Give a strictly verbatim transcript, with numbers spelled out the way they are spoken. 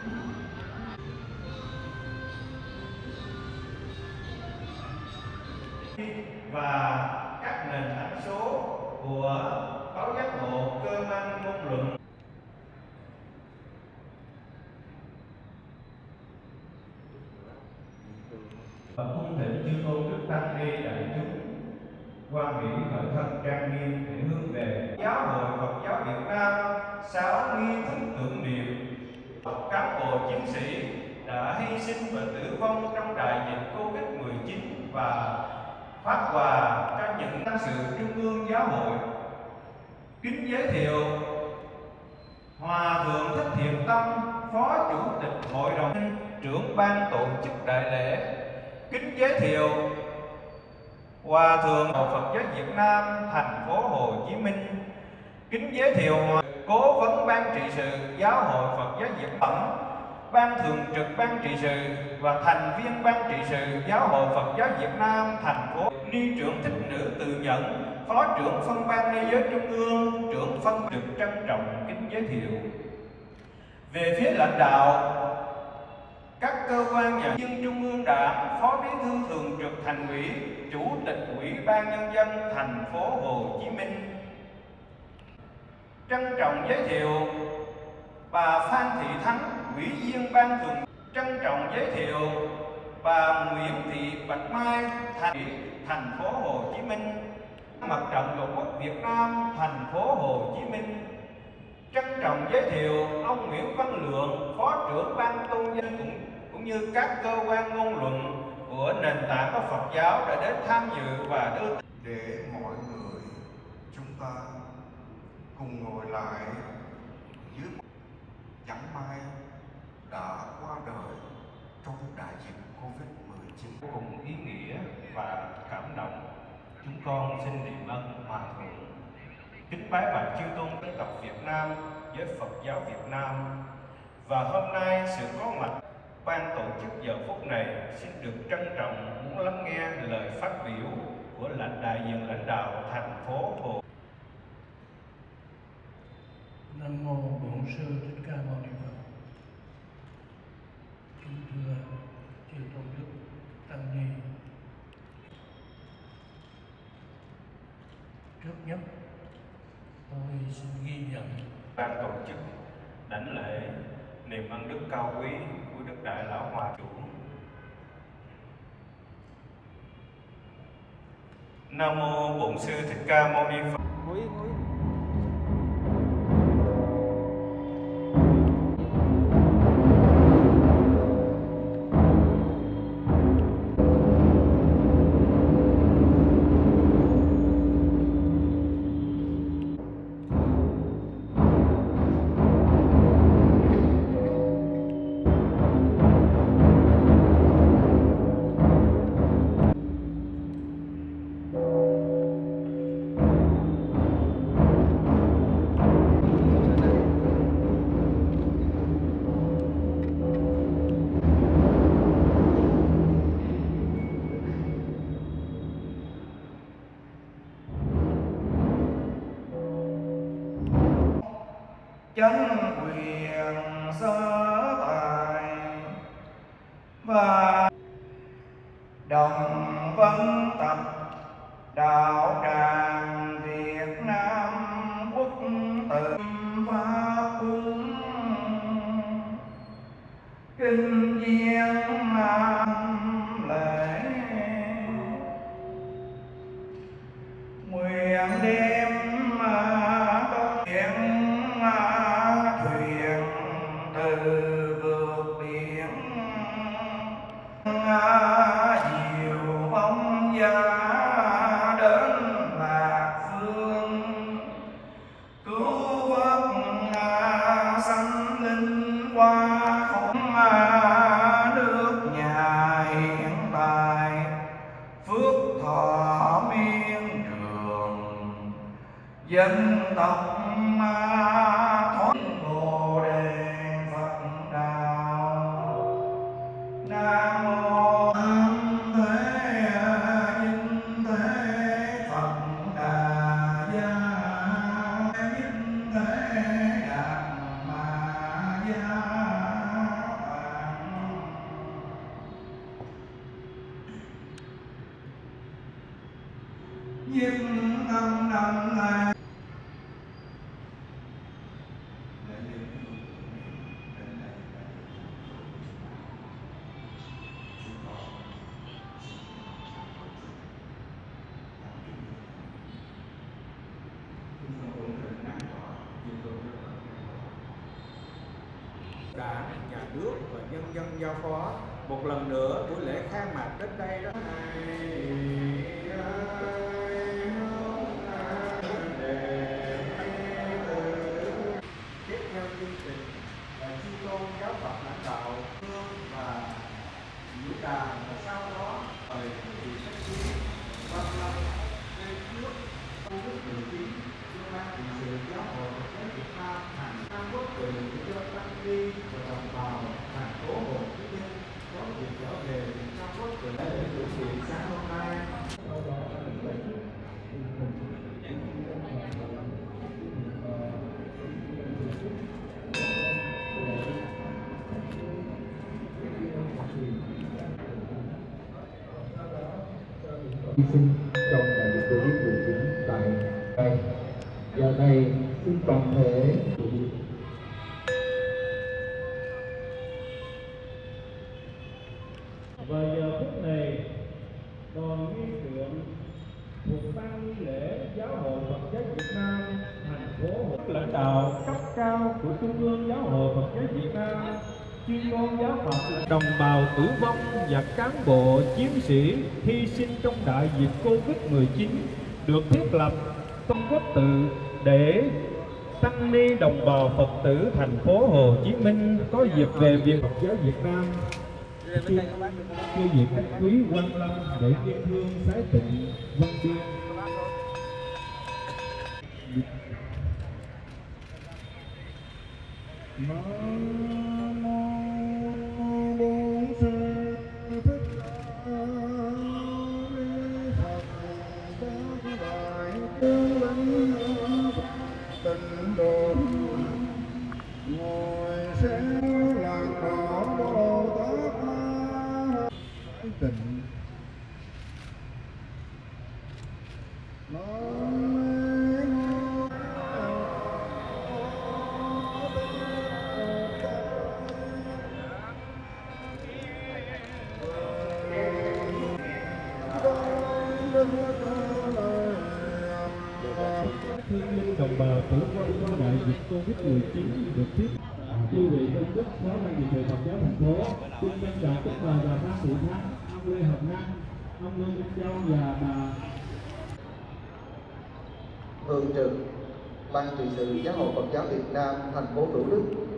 và các nền tảng số của báo giác ngộ Cơ Man Ngôn Luận. Và cung thỉnh chư tôn đức tăng ni đại chúng quan hỷ khởi thân trang nghiêm để hướng về Giáo hội Phật giáo Việt Nam sáu nghi thức tưởng niệm cán bộ chiến sĩ đã hy sinh và tử vong trong đại dịch Covid mười chín và phát quà cho những tăng sự trung ương giáo hội. Kính giới thiệu Hòa thượng Thích Thiện Tâm, Phó Chủ tịch Hội đồng trưởng ban tổ chức đại lễ. Kính giới thiệu Hòa thượng Phật giáo Việt Nam thành phố Hồ Chí Minh. Kính giới thiệu Hòa Cố vấn ban trị sự Giáo hội Phật giáo Việt Nam, ban thường trực ban trị sự và thành viên ban trị sự Giáo hội Phật giáo Việt Nam thành phố. Ni trưởng Thích Nữ Từ Nhận, Phó trưởng phân ban Ni giới Trung ương, trưởng phân trực trân trọng kính giới thiệu. Về phía lãnh đạo các cơ quan nhà nước Trung ương Đảng, Phó Bí thư thường trực Thành ủy, Chủ tịch Ủy ban Nhân dân thành phố Hồ Chí Minh, trân trọng giới thiệu bà Phan Thị Thắng, Ủy viên ban thường. Trân trọng giới thiệu bà Nguyễn Thị Bạch Mai, Thành ủy thành phố Hồ Chí Minh, Mặt trận Tổ quốc Việt Nam thành phố Hồ Chí Minh. Trân trọng giới thiệu ông Nguyễn Văn Lượng, Phó trưởng ban tôn giáo cũng, cũng như các cơ quan ngôn luận của nền tảng của Phật giáo đã đến tham dự và đưa để mọi người chúng ta cùng ngồi lại dưới chẳng may đã qua đời trong đại dịch Covid mười chín. Cùng ý nghĩa và cảm động, chúng con xin niệm ơn Hòa thượng. Kính bái bạch chư tôn dân tộc Việt Nam với Phật giáo Việt Nam. Và hôm nay sự có mặt ban tổ chức giờ phút này xin được trân trọng muốn lắng nghe lời phát biểu của lãnh đại diện lãnh đạo thành phố Hồ. Nam mô Bổn Sư Thích Ca Mâu Ni Phật. Kính thưa chư tôn đức tăng ni, trước nhất tôi xin ghi nhận Ban tổ chức đảnh lễ niềm ân đức cao quý của Đức Đại Lão Hòa Chủ. Nam mô Bổn Sư Thích Ca Mâu Ni Phật. Ngồi yên, ngồi yên. Chánh quyền sở tài và đồng vấn tập đạo tràng Việt Nam quốc tử pháp cúng kinh viên nam lễ nguyện đêm công nguyện thuyền từ vượt biển diều bóng giá đến lạc phương cứu vớt sanh linh qua khủng nước Đảng, Nhà nước và nhân dân giao phó. Một lần nữa buổi lễ khai mạc đến đây đó. Tiếp theo chương trình là chư tôn giáo Phật lãnh đạo hương và vũ đàn, và sau đó mời quý vị khách quý quan lâm lên trước Covid mười chín do ban trị sự giáo hội Phật giáo Việt Nam thành Nam Quốc từ cho tăng ni và đồng bào thành phố Hồ Chí Minh có dịp trở về Nam Quốc từ lễ tưởng niệm sáng hôm nay. Hy sinh trong đại dịch Covid mười chín tại đây. Giờ này xin toàn thể và giờ phút này đoàn nghi tượng thuộc ban nghi lễ giáo hội Phật giáo Việt Nam thành phố Hồ, lãnh đạo cấp cao của Trung ương Giáo hội Phật giáo Việt Nam, chuyên môn giáo Phật, đồng bào tử vong và cán bộ chiến sĩ hy sinh trong đại dịch Covid mười chín được thiết lập trong quốc tự để tăng ni đồng bào Phật tử thành phố Hồ Chí Minh có dịp về Việt Phật giáo Việt Nam. Chư vị khách quý quan lâm để kiên thương sái tịnh văn biên. Nam mô Bổn Sư Thích Ca Mâu Ni Phật. Các đại tướng lãnh tịnh độ ngồi xem làng cỏ Bồ Tát Ma tịnh. Thương binh đồng bào tử vong trong đại dịch Covid mười chín được tiếp. Chư vị công đức phó ban trị sự Phật giáo thành phố, xin trân trọng chúc mừng bà Phan Thị Thắng, ông Lê Hồng Năng, ông Lương Minh Châu và bà Thường trực Ban trị sự Giáo hội Phật giáo Việt Nam thành phố Thủ Đức